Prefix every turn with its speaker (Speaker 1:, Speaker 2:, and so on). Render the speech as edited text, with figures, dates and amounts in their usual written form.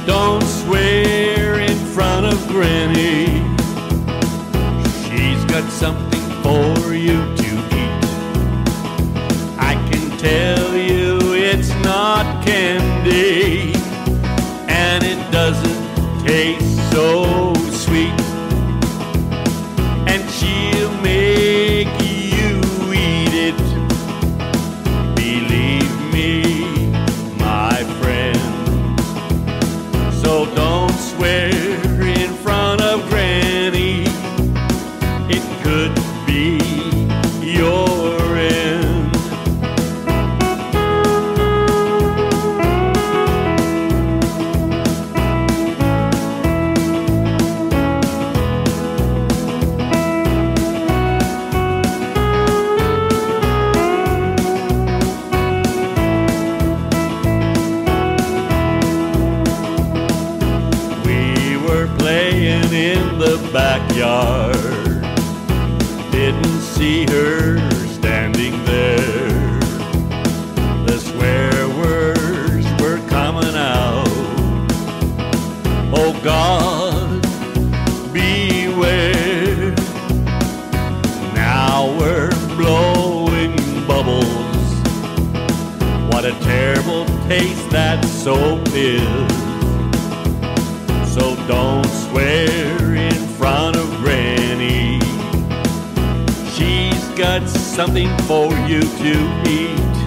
Speaker 1: Don't swear in front of Granny. She's got something for you to eat. I can tell you it's not candy, and it doesn't taste so sweet. And she'll make you eat it. Believe me, my friend. So don't swear in front of Granny. It could be your end. Playing in the backyard, didn't see her standing there. The swear words were coming out. Oh God, beware. Now we're blowing bubbles. What a terrible taste that soap is. So don't swear in front of Granny. She's got something for you to eat.